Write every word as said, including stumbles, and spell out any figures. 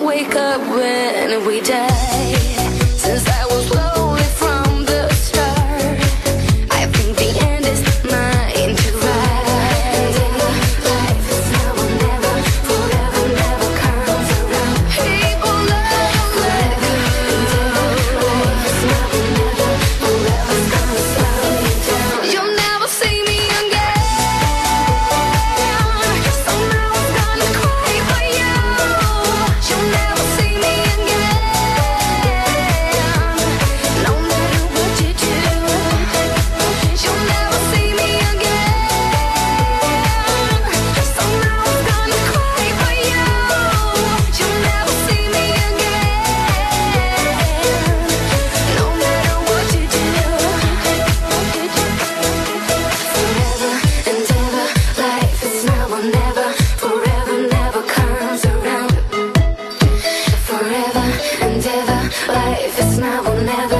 wake up when we die. Since I was lonely from the start, I think the end is mine to ride. Life is now or never, forever never comes around. People love forever. Life is now or never, forever's gonna slow you down. You'll never see me again. Somehow I'm gonna cry for you. You'll never see me again. No matter what you do, you'll never see me again. Somehow I'm gonna cry for you. You'll never see me again. No matter what you do. Forever and ever, life is now or never. Forever never comes around. Forever and ever, life is now or never.